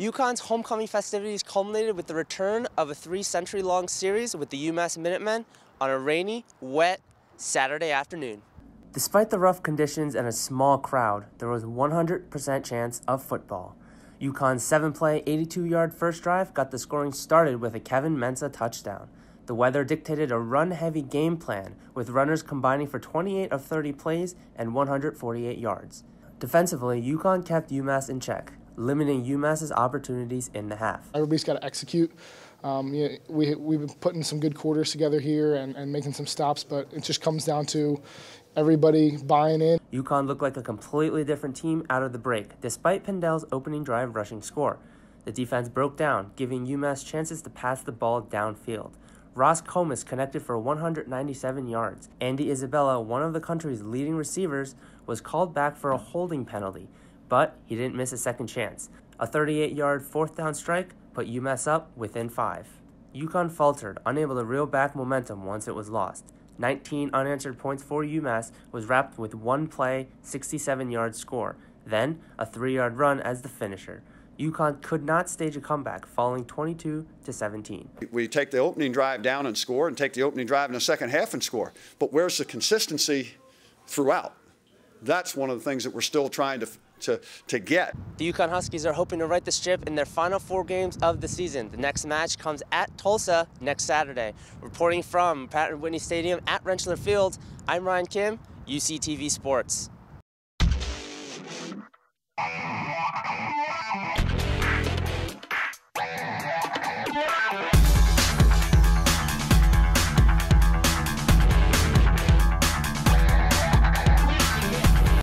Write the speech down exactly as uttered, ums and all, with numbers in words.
UConn's homecoming festivities culminated with the return of a three-century-long series with the UMass Minutemen on a rainy, wet Saturday afternoon. Despite the rough conditions and a small crowd, there was one hundred percent chance of football. UConn's seven-play, eighty-two-yard first drive got the scoring started with a Kevin Mensah touchdown. The weather dictated a run-heavy game plan, with runners combining for twenty-eight of thirty plays and one hundred forty-eight yards. Defensively, UConn kept UMass in check, limiting UMass's opportunities in the half. Everybody's got to execute. Um, you know, we, we've been putting some good quarters together here and, and making some stops, but it just comes down to everybody buying in. UConn looked like a completely different team out of the break, despite Pendel's opening drive rushing score. The defense broke down, giving UMass chances to pass the ball downfield. Ross Comas connected for one hundred ninety-seven yards. Andy Isabella, one of the country's leading receivers, was called back for a holding penalty, but he didn't miss a second chance. A thirty-eight-yard fourth down strike put UMass up within five. UConn faltered, unable to reel back momentum once it was lost. nineteen unanswered points for UMass was wrapped with one play, sixty-seven-yard score, then a three-yard run as the finisher. UConn could not stage a comeback, falling twenty-two to seventeen. We take the opening drive down and score, and take the opening drive in the second half and score. But where's the consistency throughout? That's one of the things that we're still trying to to to get. The UConn Huskies are hoping to right the ship in their final four games of the season. The next match comes at Tulsa next Saturday. Reporting from Pratt and Whitney Stadium at Rentschler Field, I'm Ryan Kim, U C T V Sports.